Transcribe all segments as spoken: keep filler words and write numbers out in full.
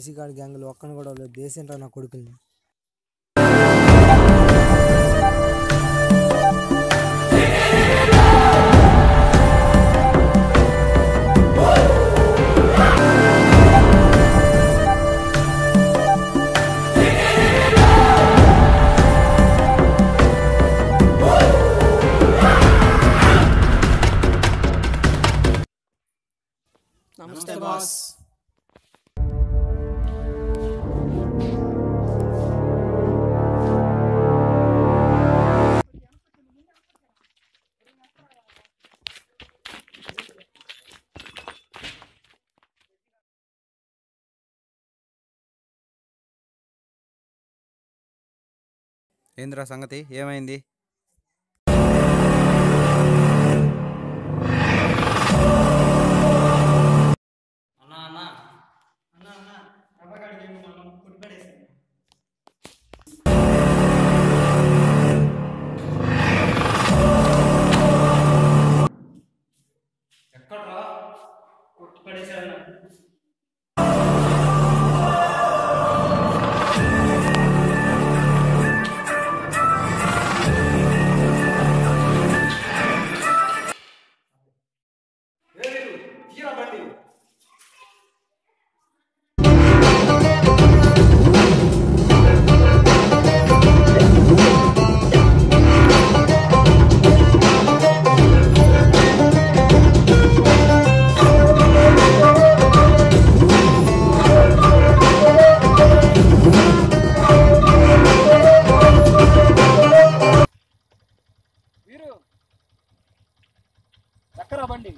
దేశీగాడి గ్యాంగులు ఒక్కని కూడా లేదు. దేశంరా నా కొడుకుల్ని. నమస్తే బాస్. ఏంద్రా సంగతి, ఏమైంది? ఎక్కడ్రా కొట్టి పడేశారు? ఎక్కరా బండి?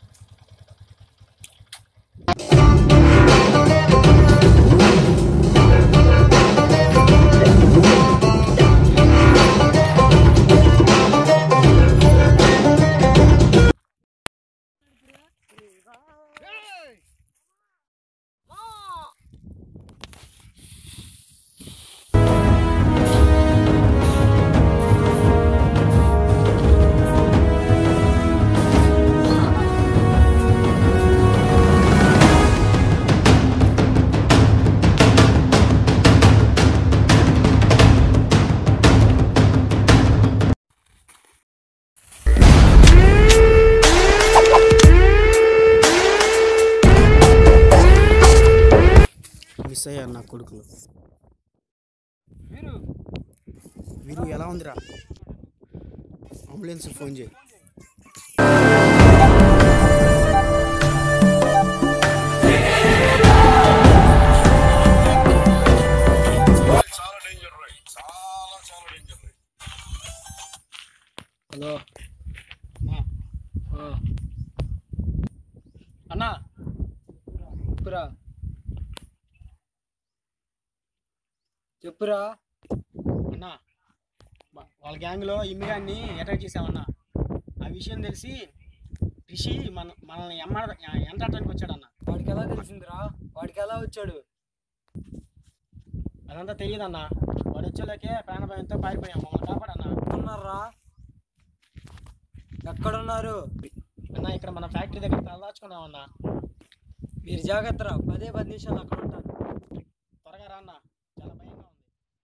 మిస్ అయ్యారు నా కొడుకులు. వీరు ఎలా ఉందిరా? అంబులెన్స్ ఫోన్ చేయి. హలో అన్నా, చెప్పురా చెప్పురా అన్నా. వాళ్ళ గ్యాంగ్లో ఇమ్మిగాన్ని అటాక్ చేసామన్నా. ఆ విషయం తెలిసి రిషి మన మనల్ని ఎమ్మ ఎంటడానికి వచ్చాడన్నా. వాడికి ఎలా తెలిసిందిరా? వాడికి ఎలా వచ్చాడు? అదంతా తెలియదన్నా. వాడు వచ్చేలాకే ప్రాణభయంతో పారిపోయాం. మమ్మల్ని కాపాడన్నా. ఉన్నారా? ఎక్కడున్నారు అన్నా? ఇక్కడ మన ఫ్యాక్టరీ దగ్గర తలదాచుకున్నామన్నా. మీరు జాగ్రత్త రా. పదే పది నిమిషాలు అక్కడ ఉంటారు. త్వరగా రా అన్నా, చాలా భయంగా ఉంది.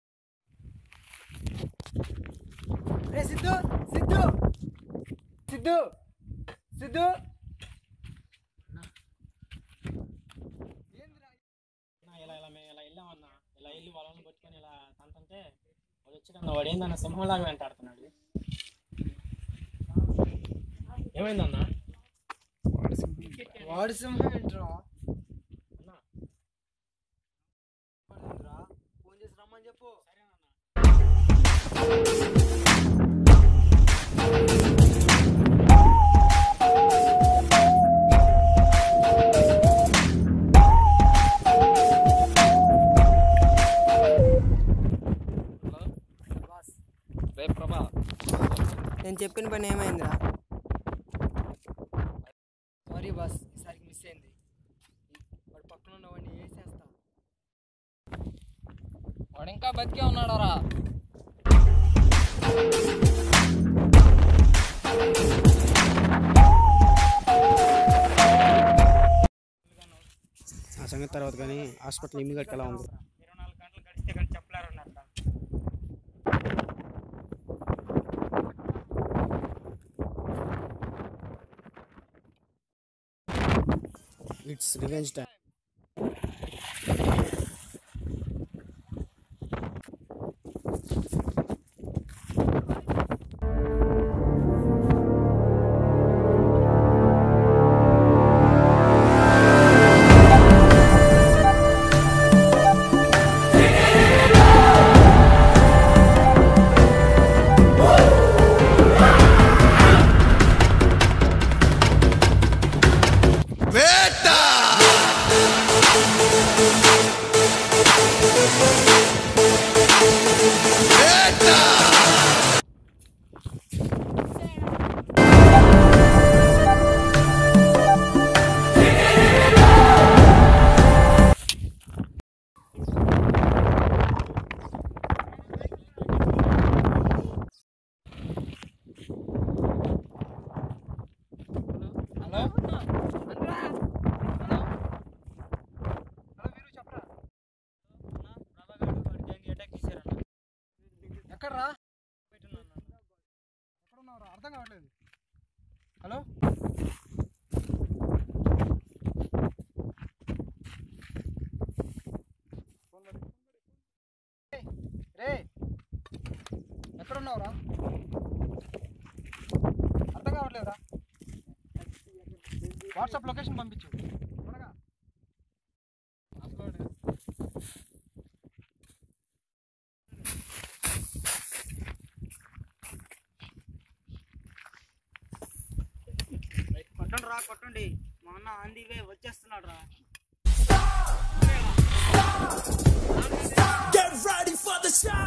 రే సిద్ధు, సిద్ధు, సిద్ధు, సిద్ధు. ఇలా ఇలా మేము ఇలా వెళ్ళామన్నా. ఇలా వెళ్ళి వాళ్ళని పట్టుకొని ఇలా తంతంటే వాడు వచ్చాడన్నా. వాడు ఏందన్నా సింహంలాగా వెంటాడుతున్నాడు. ఏమైందన్నా? వాడు సింహం ఏంట్రా అన్నా? ఫోన్ చేసి రమ్మని చెప్పు. నేను చెప్పిన పని ఏమైందిరా? సారీ బాస్, ఈసారికి మిస్ అయింది. వాడు పక్కన ఉన్న వాడిని వేసేస్తా. వాడు ఇంకా బతికే ఉన్నాడరా? సంగతి తర్వాత కానీ హాస్పిటల్ ఇమ్మీడియట్ ఎలా ఉంది? ఇరవై నాలుగు గంటలు గడిస్తే కానీ చెప్పలేరన్నారు. It's revenge time. ఎక్కడరా? ఎక్కడున్నావురా? అర్థం కావట్లేదు. హలో, రే ఎక్కడున్నావురా? అర్థం కావట్లేదురా. వాట్సాప్ లొకేషన్ పంపించు త్వరగా. కొట్టండి రా, కొట్టండి. మా అన్న ఆంధీవే వచ్చేస్తున్నాడు రా. Get ready for the show.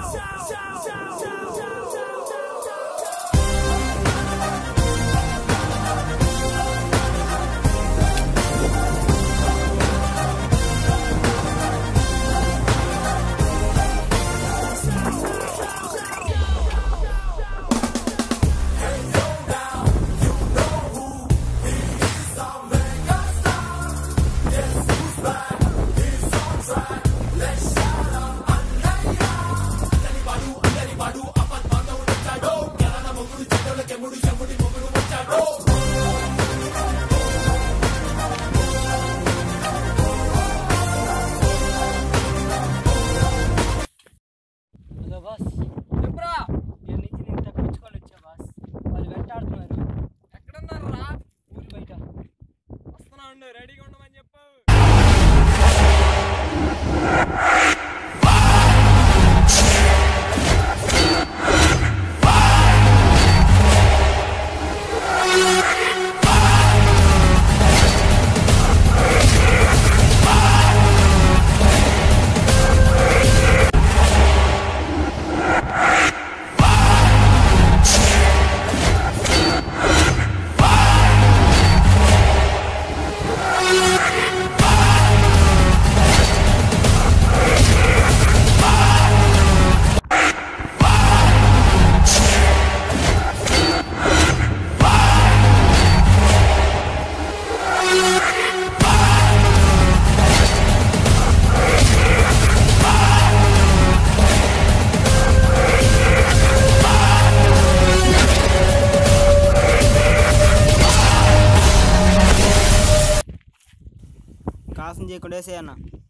Boss చెప్పరా, ఇక్కడ నుంచి నేను తప్పించుకొని వచ్చా బాస్. వాళ్ళు వెంటాడుతున్నారు. ఎక్కడున్నారు రా? ఊరి బయట. వస్తున్నా ఉండు, రెడీగా ఉండమని చెప్పు. కాసం చేయకుండా వేసేయన్నా.